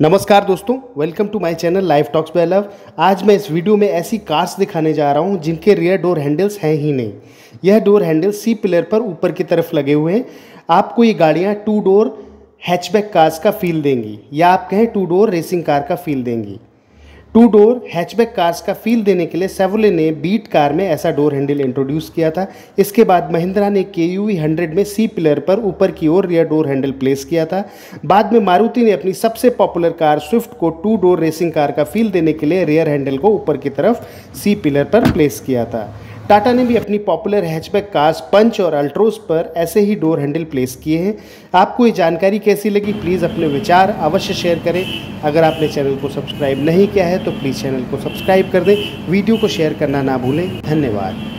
नमस्कार दोस्तों, welcome to my channel life talks by love. आज मैं इस वीडियो में ऐसी कार्स दिखाने जा रहा हूं जिनके रियर डोर हैंडल्स हैं ही नहीं। यह डोर हैंडल सी पिलर पर ऊपर की तरफ लगे हुए हैं। आपको ये गाड़ियां टू डोर हैचबैक कार्स का फील देंगी या आप कहें टू डोर रेसिंग कार का फील देंगी। टू डोर हैचबैक कार्स का फील देने के लिए सेवोले ने बीट कार में ऐसा डोर हैंडल इंट्रोड्यूस किया था। इसके बाद महिंद्रा ने KUV 100 में सी पिलर पर ऊपर की ओर रियर डोर हैंडल प्लेस किया था। बाद में मारुति ने अपनी सबसे पॉपुलर कार स्विफ्ट को टू डोर रेसिंग कार का फील देने के लिए रियर हैंडल को ऊपर की तरफ सी पिलर पर प्लेस किया था। टाटा ने भी अपनी पॉपुलर हैचबैक कार्स पंच और अल्ट्रोज पर ऐसे ही डोर हैंडल प्लेस किए हैं। आपको ये जानकारी कैसी लगी, प्लीज़ अपने विचार अवश्य शेयर करें। अगर आपने चैनल को सब्सक्राइब नहीं किया है तो प्लीज़ चैनल को सब्सक्राइब कर दें। वीडियो को शेयर करना ना भूलें। धन्यवाद।